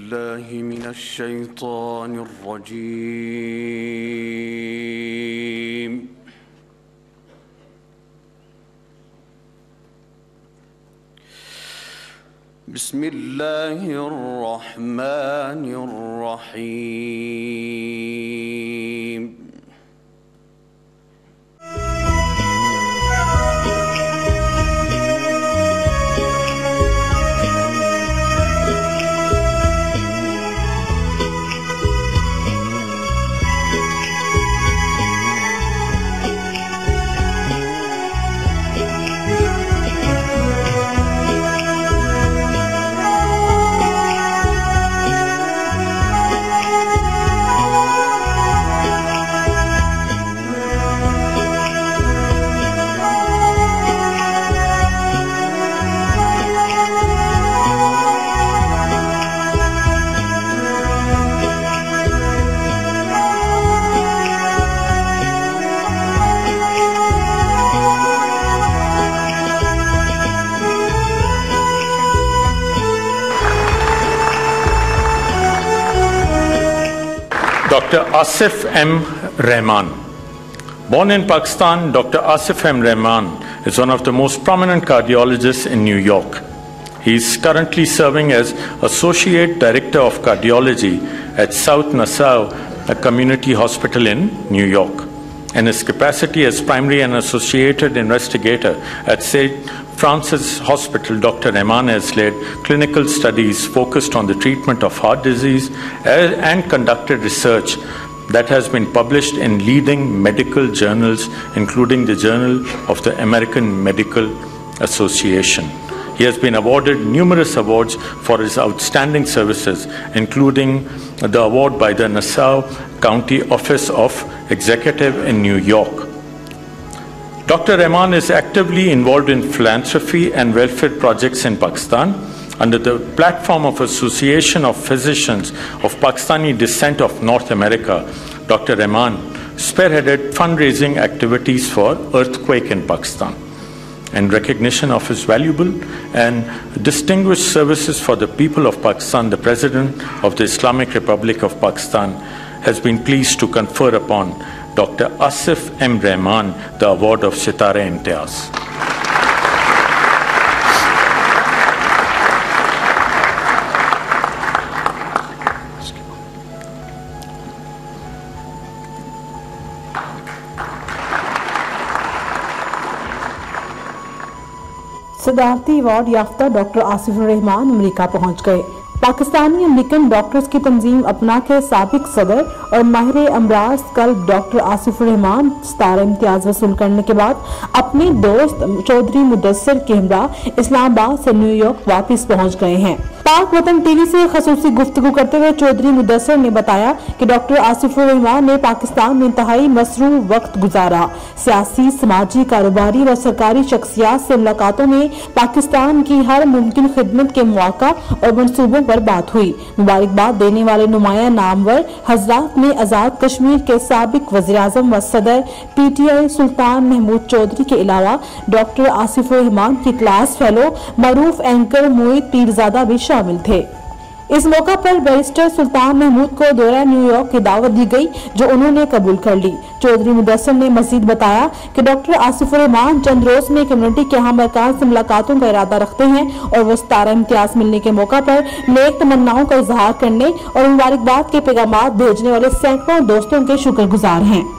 बिल्लाहि मिनश्शैतानिर्रजीम। बिस्मिल्लाहिर्रहमानिर्रहीम। Dr. Asif M. Rahman. Born in Pakistan, Dr. Asif M. Rahman is one of the most prominent cardiologists in New York. He is currently serving as Associate Director of Cardiology at South Nassau, a community hospital in New York. In his capacity as primary and associated investigator at St. Francis Hospital, Dr. Rahman has led clinical studies focused on the treatment of heart disease and conducted research that has been published in leading medical journals, including the Journal of the American Medical Association. He has been awarded numerous awards for his outstanding services, including the award by the Nassau County Office of Executive in New York. Dr. Rahman is actively involved in philanthropy and welfare projects in Pakistan. Under the platform of Association of Physicians of Pakistani Descent of North America, Dr. Rahman spearheaded fundraising activities for earthquake in Pakistan. In recognition of his valuable and distinguished services for the people of Pakistan, the President of the Islamic Republic of Pakistan has been pleased to confer upon Dr. Asif M. Rahman the award of Sitare-e-Imtiaz. सदारती award याफ्ता doctor Asif Rahman America पहुंच गए। Pakistani American doctors की तंजीम अपना के साबिक सदर और माहिर अमराज कल्ब डॉक्टर आसिफ रहमान सितारा इम्तियाज वसूल करने के बाद अपने दोस्त चौधरी मुदस्सिर के हमरा इस्लामाबाद से न्यूयॉर्क वापस पहुंच गए हैं। पाक वतन टीवी से खसूसी गुफ्तगू करते हुए चौधरी मुदस्सिर ने बताया कि डॉक्टर आसिफ रहमान ने पाकिस्तान में इंतहाई मसरूफ वक्त गुजारा। सियासी, समाजी, कारोबारी व सरकारी शख्सियात से मुलाकातों में पाकिस्तान की हर मुमकिन खिदमत के मौका और मंसूबों पर बात हुई। मुबारकबाद देने वाले नुमाया नामवर हजरात में आजाद कश्मीर के साबिक वज़ीर-ए-आज़म व सदर PTI सुल्तान महमूद चौधरी के अलावा डॉक्टर आसिफ रहमान की क्लास फेलो मरूफ एंकर मोहित पीरजादा भी शामिल थे। इस मौका पर बैरिस्टर सुल्तान महमूद को दौरा न्यूयॉर्क की दावत दी गई, जो उन्होंने कबूल कर ली। चौधरी मुदस्सिर ने मजीद बताया कि डॉक्टर आसिफ रहमान चंद रोज में कम्युनिटी के अहम अरकान से मुलाकातों का इरादा रखते हैं और वो सितारा इम्तियाज मिलने के मौका पर नेक तमन्नाओं का इजहार करने और मुबारकबाद के पैगाम भेजने वाले सैकड़ों दोस्तों के शुक्रगुजार हैं।